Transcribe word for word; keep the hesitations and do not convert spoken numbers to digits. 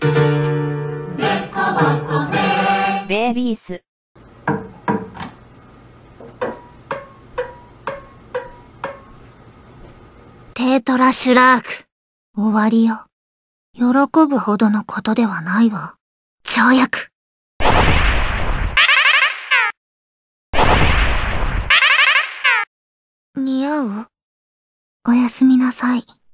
ベイビース。 テートラシュラーク。終わりよ。喜ぶほどのことではないわ。跳躍。似合う？おやすみなさい。